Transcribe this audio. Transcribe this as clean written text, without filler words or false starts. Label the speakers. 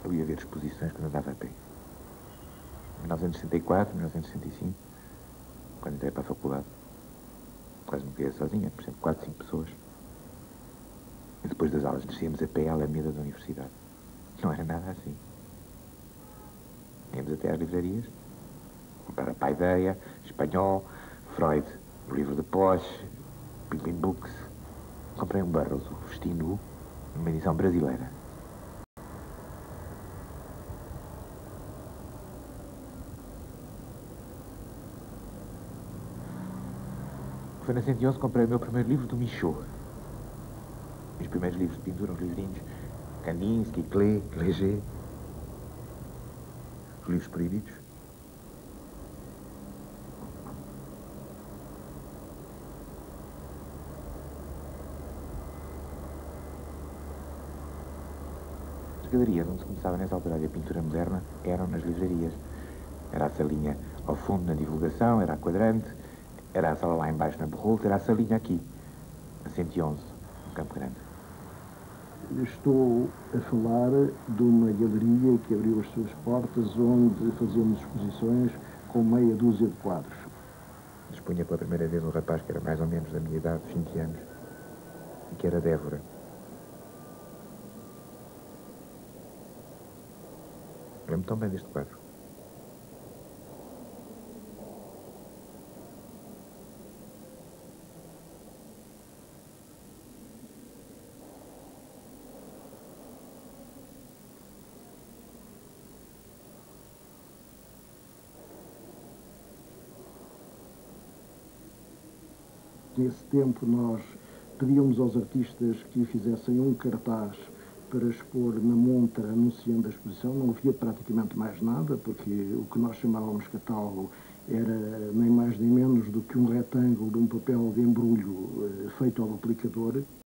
Speaker 1: Eu ia ver exposições quando andava a pé. Em 1964, 1965, quando entrei para a faculdade, quase nunca ia sozinha, por exemplo, 4, 5 pessoas. E depois das aulas descíamos a pé à Alameda da Universidade. Não era nada assim. Íamos até às livrarias, comprar a Paideia, Espanhol, Freud, o livro de Porsche, Pippin Books. Comprei um Burroughs, o Vesti Nu, numa edição brasileira. Foi na 111 que comprei o meu primeiro livro do Michaud. Os primeiros livros de pintura, os livrinhos. Kandinsky, Klee, Léger. Os livros proibidos. As galerias onde se começava nessa altura a ver pintura moderna eram nas livrarias. Era a salinha ao fundo na divulgação, era a quadrante, era a sala lá embaixo na Berrolte, era a salinha aqui, a 111, no Campo Grande.
Speaker 2: Estou a falar de uma galeria que abriu as suas portas, onde fazíamos exposições com meia dúzia de quadros.
Speaker 1: Dispunha pela primeira vez um rapaz que era mais ou menos da minha idade, 20 anos, e que era Débora. Lembro tão bem deste quadro.
Speaker 2: Nesse tempo nós pedíamos aos artistas que fizessem um cartaz para expor na montra anunciando a exposição. Não havia praticamente mais nada, porque o que nós chamávamos catálogo era nem mais nem menos do que um retângulo de um papel de embrulho feito ao duplicador.